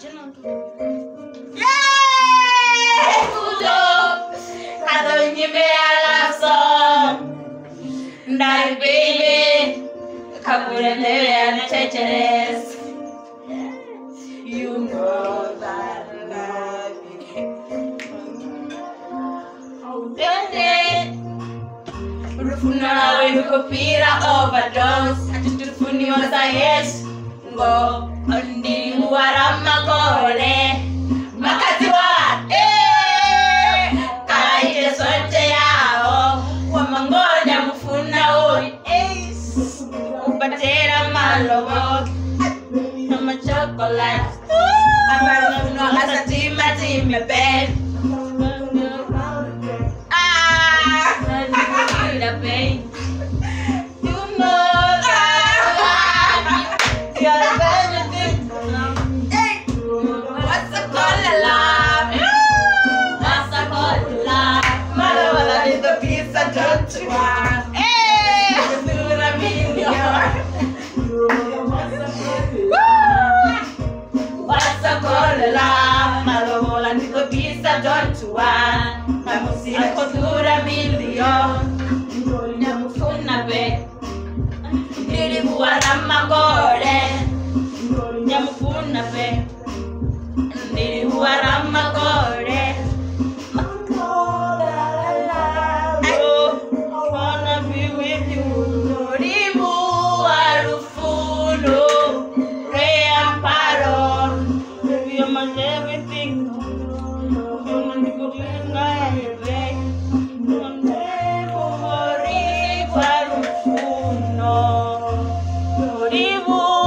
That baby, you know that I love you. Rufuna we kopira overdose. Rufuni wasa yes go. Ondi warama kole. Makati wa kaite sote yao. Wamangoja mufuna oi. Upatera malogo. Nama chocolate. I'm not as a team, babe. Don't to one, I'm a silly cultura million. Nyamufuna be, Nili Huarama Gore. Nyamufuna be, Nili Huarama Gore. I wanna be with you. Ribu Arufuno, Ray and Paro. Baby, you're my everything. Ribu